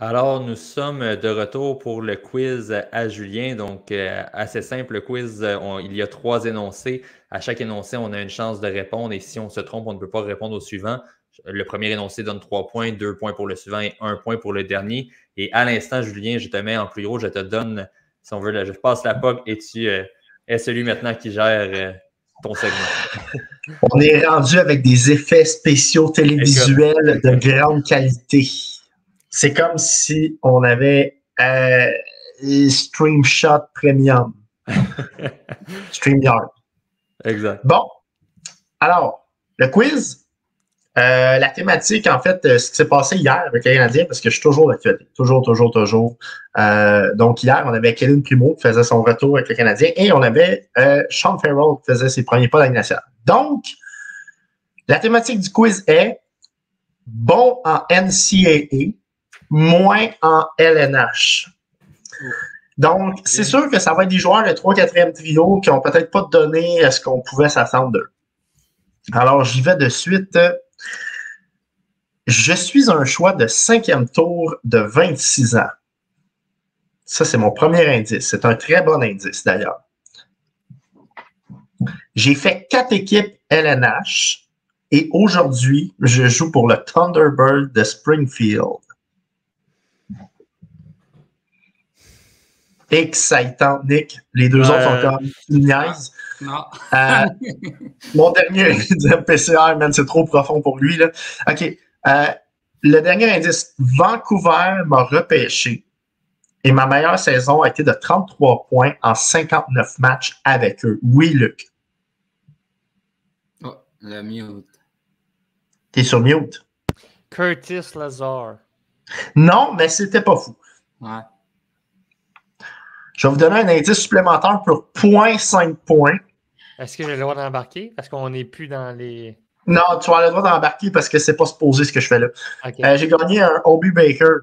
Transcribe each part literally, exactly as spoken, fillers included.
Alors, nous sommes de retour pour le quiz à Julien. Donc, euh, assez simple, le quiz, on, il y a trois énoncés. À chaque énoncé, on a une chance de répondre et si on se trompe, on ne peut pas répondre au suivant. Le premier énoncé donne trois points, deux points pour le suivant et un point pour le dernier. Et à l'instant, Julien, je te mets en plus gros, je te donne, si on veut, je passe la P O C et tu euh, es celui maintenant qui gère euh, ton segment. On est rendu avec des effets spéciaux télévisuels de grande qualité. C'est comme si on avait euh, StreamShot Premium. StreamYard. Exact. Bon, alors, le quiz. Euh, la thématique, en fait, euh, ce qui s'est passé hier avec les Canadiens, parce que je suis toujours d'actualité. Toujours, toujours, toujours. Euh, donc, hier, on avait Kellen Primo qui faisait son retour avec les Canadiens et on avait euh, Sean Farrell qui faisait ses premiers pas dans la Ligue nationale. Donc, la thématique du quiz est bon en N C A A, moins en L N H. Donc, c'est sûr que ça va être des joueurs de trois quatrième trio qui n'ont peut-être pas donné ce qu'on pouvait s'attendre d'eux. Alors, j'y vais de suite. Je suis un choix de cinquième tour de vingt-six ans. Ça, c'est mon premier indice. C'est un très bon indice, d'ailleurs. J'ai fait quatre équipes L N H et aujourd'hui, je joue pour le Thunderbird de Springfield. Excitant, Nick. Les deux euh... autres sont comme une niaise. Non. euh, mon dernier P C R, man, c'est trop profond pour lui, là. OK. Euh, le dernier indice, Vancouver m'a repêché et ma meilleure saison a été de trente-trois points en cinquante-neuf matchs avec eux. Oui, Luc. Oh, le mute. T'es sur mute. Curtis Lazar. Non, mais c'était pas fou. Ouais. Je vais vous donner un indice supplémentaire pour zéro virgule cinq points. Est-ce que j'ai le droit d'embarquer? Parce qu'on n'est plus dans les... Non, tu as le droit d'embarquer parce que c'est pas supposé ce que je fais là. Okay. Euh, j'ai gagné un Obi Baker.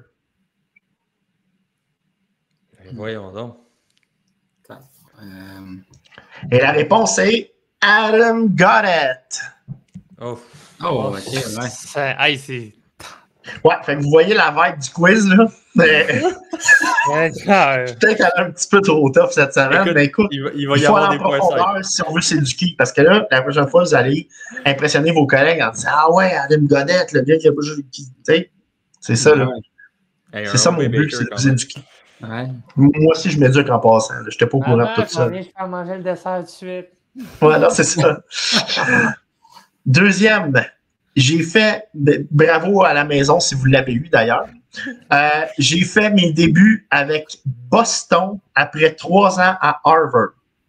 Voyons donc. Euh... Et la réponse est Adam Goddett. Oh, oh ok, ouais. Ça, hey, c'est... Ouais, fait que vous voyez la vibe du quiz, là. Mais... Peut-être qu'elle est un petit peu trop tough cette semaine, écoute, mais écoute, il, va, il, va il y faut aller en profondeur si on veut s'éduquer. Parce que là, la prochaine fois, vous allez impressionner vos collègues en disant « Ah ouais, Adam Goddett, le gars qui a pas joué... » C'est ça, là. Hey, c'est ça mon but, c'est de vous éduquer. Ouais. Moi aussi, je m'éduque en passant. Je n'étais pas au courant de tout ça. Je vais manger le dessert tout de suite. Voilà, c'est ça. Deuxième, j'ai fait, bravo à la maison si vous l'avez eu d'ailleurs, euh, j'ai fait mes débuts avec Boston après trois ans à Harvard.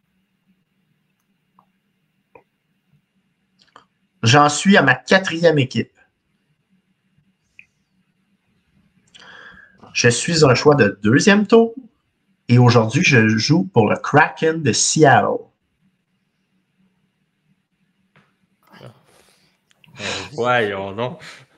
J'en suis à ma quatrième équipe. Je suis un choix de deuxième tour et aujourd'hui, je joue pour le Kraken de Seattle. Voyons donc.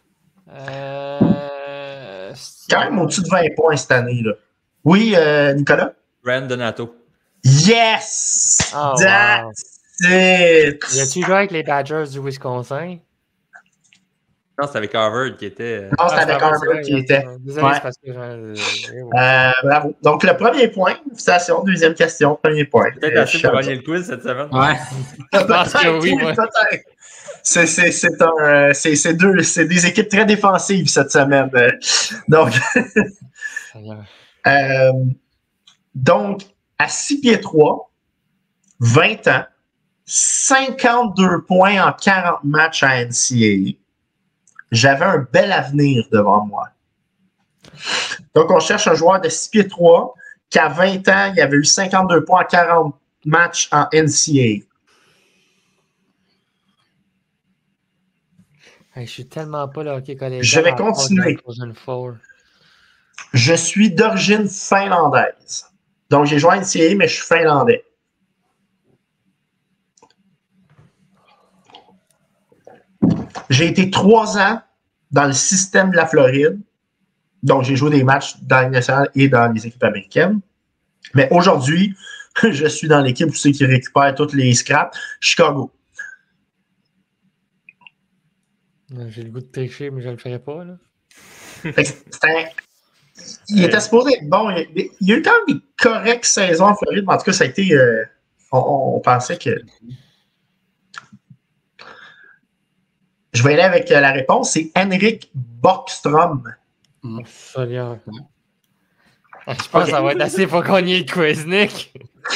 Euh... Quand même au-dessus de vingt points cette année, là. Oui, euh, Nicolas? Rand Donato. Yes! Oh, That's wow. it! Y a-tu joué avec les Badgers du Wisconsin? Non, c'était avec Harvard qui était... Non, c'était avec Harvard qui était. Désolé, ouais. c'est parce que... Euh, euh, bravo. Donc, le premier point. Félicitations. Deuxième question. Premier point. Peut-être assez pour gagner le quiz cette semaine. Ouais. Je pense que oui, ouais. Peut-être. C'est, c'est, c'est, un, c'est, c'est, deux, c'est des équipes très défensives cette semaine. Donc, euh, donc à six pieds trois, vingt ans, cinquante-deux points en quarante matchs à N C A A. J'avais un bel avenir devant moi. Donc, on cherche un joueur de six pieds trois qui, à vingt ans, il avait eu cinquante-deux points en quarante matchs en N C A A. Hey, je suis tellement pas le hockey collégial. Je vais continuer. Je suis d'origine finlandaise. Donc, j'ai joué à N C A A, mais je suis finlandais. J'ai été trois ans dans le système de la Floride. Donc, j'ai joué des matchs dans la Ligue nationale et dans les équipes américaines. Mais aujourd'hui, je suis dans l'équipe pour ceux qui récupèrent toutes les scraps, Chicago. J'ai le goût de tricher, mais je ne le ferai pas. Là. C'est un, Il Euh, était supposé être bon. Il, il y a eu quand même des correctes saisons en Floride, mais en tout cas, ça a été. Euh, on, on pensait que. Je vais aller avec euh, la réponse. C'est Henrik Borgström. Oh, Seigneur. Ouais. Ah, je pense Ok. que ça va être assez pour gagner le quiz, Nick.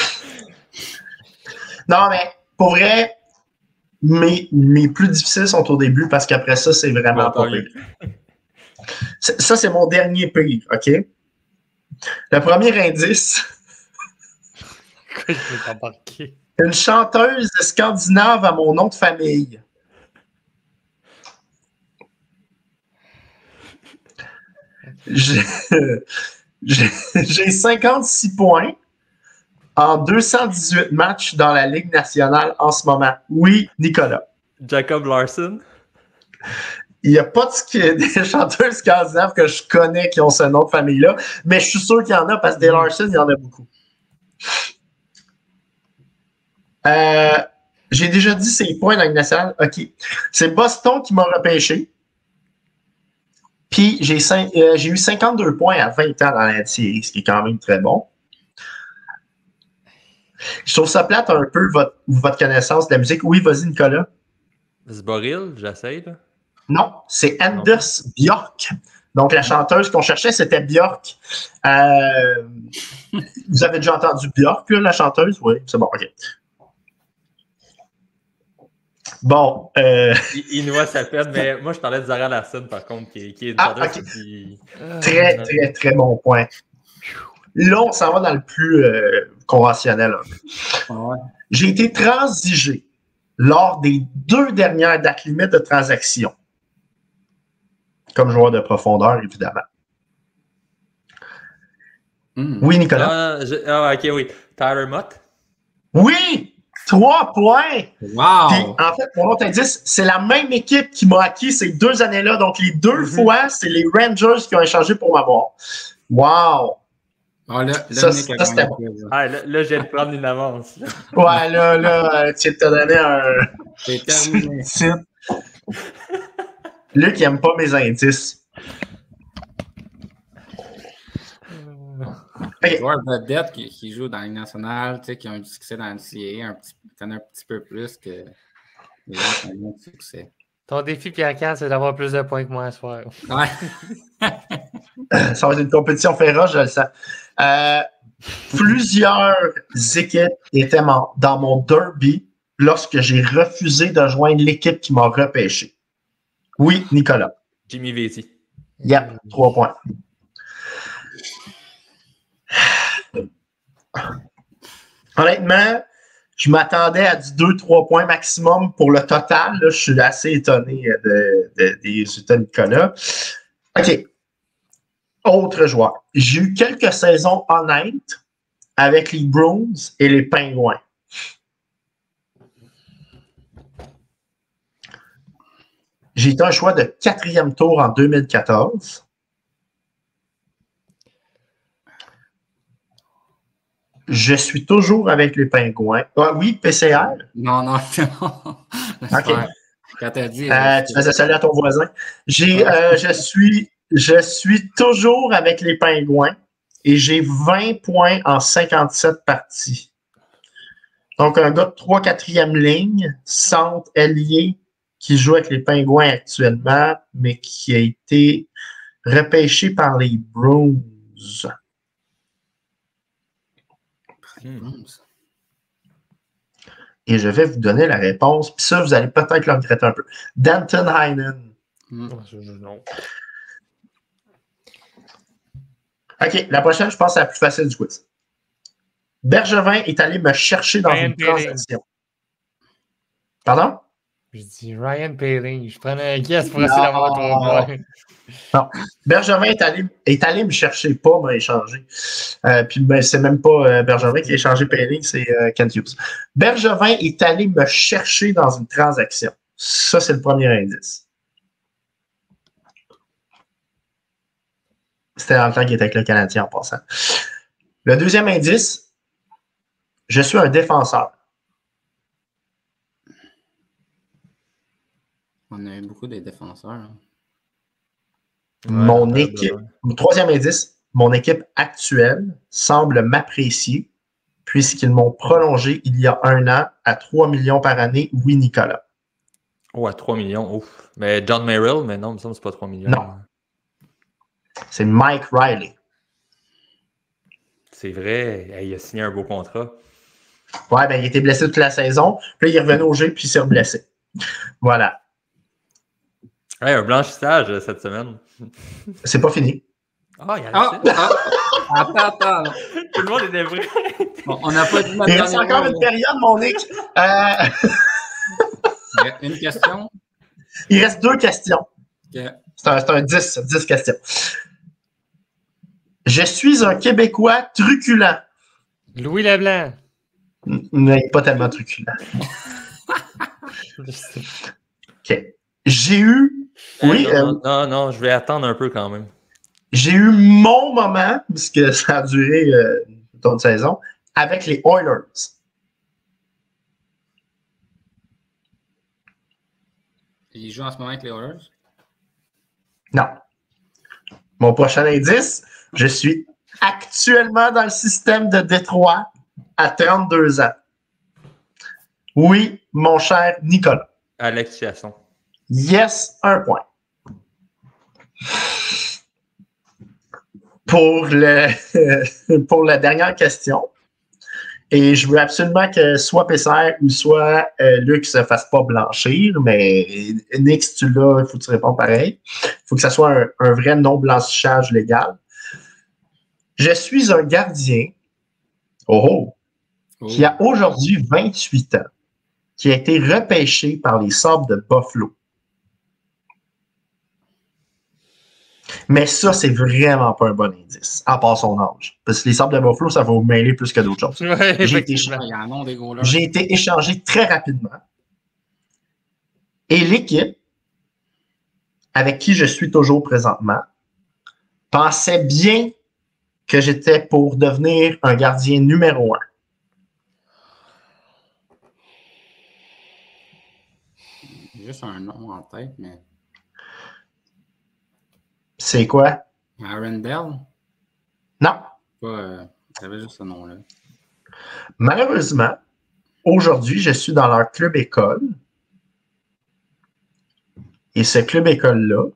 Non, mais pour vrai, mes, mes plus difficiles sont au début parce qu'après ça, c'est vraiment Bon, pas tant mieux. pire. C'est- Ça, c'est mon dernier pire, OK? Le premier indice, Pourquoi je peux t'embarquer? une chanteuse scandinave à mon nom de famille. J'ai j'ai- j'ai cinquante-six points en deux cent dix-huit matchs dans la Ligue nationale en ce moment. Oui, Nicolas. Jacob Larson. Il n'y a pas de, des chanteurs scandinaves que je connais qui ont ce nom de famille-là, mais je suis sûr qu'il y en a parce que des Larson, il y en a beaucoup. Euh, j'ai déjà dit ses points dans la Ligue nationale. OK. C'est Boston qui m'a repêché. Puis j'ai, cinq, euh, j'ai eu cinquante-deux points à vingt ans dans la série, ce qui est quand même très bon. Je trouve ça plate un peu, votre, votre connaissance de la musique. Oui, vas-y, Nicolas. Zboril, j'essaie. Là. Non, c'est Anders Björk. Donc, la chanteuse qu'on cherchait, c'était Björk. Euh, vous avez déjà entendu Björk, là, la chanteuse? Oui, c'est bon, OK. Bon. Euh... Il, il nous voit sa peine, mais moi, je parlais de Zara Larson, par contre, qui, qui est une Ah, chanteuse OK. qui... Très, très, très bon point. Là, on s'en va dans le plus euh, conventionnel. Ah ouais. J'ai été transigé lors des deux dernières dates limites de transaction. Comme joueur de profondeur, évidemment. Mm. Oui, Nicolas? Ah, je- ah, ok, oui. Tyler Mott. Oui! Trois points! Wow! Puis, en fait, mon autre indice, c'est la même équipe qui m'a acquis ces deux années-là. Donc, les deux Mm-hmm. fois, c'est les Rangers qui ont échangé pour m'avoir. Wow! Ah, là, là, Ça, Nick a ça, c'était gagné bon. le quiz, là. Ah, là, là, je viens de prendre une avance. là. Ouais, là, là, euh, tu t'as donné un C'est terminé. titre. Luc, il n'aime pas mes indices. Les OK. joueurs vedettes qui, qui jouent dans les nationales, tu sais, qui ont du succès dans le N C A A, un petit, connaissent un petit peu plus que les gens qui ont moins de succès. Ton défi, Pierre-Carl, c'est d'avoir plus de points que moi ce soir. Ouais. Ça va être une compétition féroce, je le sens. Euh, plusieurs équipes étaient mon- dans mon derby lorsque j'ai refusé de joindre l'équipe qui m'a repêché. Oui, Nicolas. Jimmy Vesey. Yep, trois points. Honnêtement, je m'attendais à du deux trois points maximum pour le total. Là, je suis assez étonné de, de- des résultats de Nicolas. OK. Autre joueur. J'ai eu quelques saisons honnêtes avec les Bruins et les Pingouins. J'ai été un choix de quatrième tour en deux mille quatorze. Je suis toujours avec les Pingouins. Ah, oui, P C R. Non, non, non. OK. Quand t'as dit. Euh, tu faisais salut à ton voisin. J'ai, euh, je, suis, je suis toujours avec les Pingouins et j'ai vingt points en cinquante-sept parties. Donc, un gars de trois quatrième ligne, centre ailier, qui joue avec les Pingouins actuellement, mais qui a été repêché par les Bruins. Hmm. Et je vais vous donner la réponse. Puis ça, vous allez peut-être le regretter un peu. Danton Heinen. Hmm. Non. OK, la prochaine, je pense, c'est la plus facile du quiz. Bergevin est allé me chercher dans Ryan une Poehling. transaction. Pardon? Je dis Ryan Poehling. Je prenais un guess pour Non. essayer d'avoir trois points. Non. Bergevin est allé, est allé me chercher, pas m'a échangé. Euh, puis ben, c'est même pas euh, Bergevin qui a échangé Poehling, c'est euh, Kent Hughes. Bergevin est allé me chercher dans une transaction. Ça, c'est le premier indice. C'était dans le temps qu'il était avec le Canadien en passant. Le deuxième indice, je suis un défenseur. On a eu beaucoup de défenseurs. Hein. Ouais, mon ouais, équipe, ouais. mon troisième indice, mon équipe actuelle semble m'apprécier puisqu'ils m'ont prolongé il y a un an à trois millions par année. Oui, Nicolas. Oh, à trois millions, ouf. Mais John Merrill, mais non, il me semble que c'est pas trois millions. Non. C'est Mike Riley. C'est vrai, hey, il a signé un beau contrat. Ouais, ben, il était blessé toute la saison. Puis là, il est revenu au jeu, puis il s'est reblessé. Voilà. Hey, un blanchissage euh, cette semaine. C'est pas fini. Ah, il y a Ah, ah, attends, attends. là. Tout le monde était vrai. Bon, on n'a pas dit Il reste encore une période, mon Nick. Euh, Une question. il reste deux questions. Ok. C'est un, c'est un dix, dix questions. Je suis un Québécois truculent. Louis Leblanc. Mais pas tellement truculent. OK. J'ai eu... Oui, Hey, non, euh, non, non, non, je vais attendre un peu quand même. j'ai eu mon moment, puisque ça a duré euh, toute une saison, avec les Oilers. Il joue en ce moment avec les Oilers. Non. Mon prochain indice, je suis actuellement dans le système de Détroit à trente-deux ans. Oui, mon cher Nicolas. Alex Chiasson. Yes, un point. Pour, le, pour la dernière question, et je veux absolument que soit P C R ou soit euh, Luc se fasse pas blanchir, mais Nick, si tu l'as, il faut que tu répondes pareil. Il faut que ça soit un, un vrai non-blanchissage légal. Je suis un gardien oh, oh, qui a aujourd'hui vingt-huit ans, qui a été repêché par les Sabres de Buffalo. Mais ça, c'est vraiment pas un bon indice, à part son âge. Parce que les Sabres de Buffalo, ça va vous mêler plus que d'autres choses. Ouais, J'ai été, effectivement. Il y a un nom des goalers. j'ai été échangé très rapidement. Et l'équipe, avec qui je suis toujours présentement, pensait bien que j'étais pour devenir un gardien numéro un. J'ai juste un nom en tête, mais. C'est quoi? Arundel? Non. Pas, euh, j'avais juste ce nom-là. Malheureusement, aujourd'hui, je suis dans leur club école. Et ce club école-là,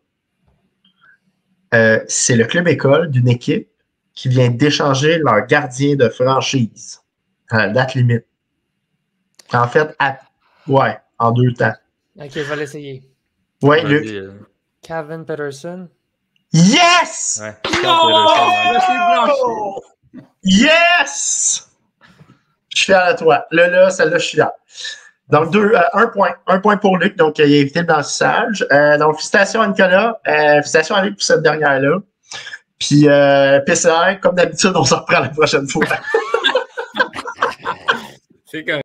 euh, c'est le club école d'une équipe qui vient d'échanger leur gardien de franchise à la date limite. En fait, à, ouais, en deux temps. Ok, je vais l'essayer. Ouais, Vas-y, Luc. euh, Kevin Peterson. Yes! ouais. Oh! Yes! Je suis fier de toi. Là, là, celle-là, je suis fier. Donc, deux, euh, un point. Un point pour Luc. Donc, il a évité le blanchissage. Euh, donc, félicitations à Nicolas. Euh, félicitations à Luc pour cette dernière-là. Puis, euh, P C R, comme d'habitude, on s'en reprend la prochaine fois. C'est correct.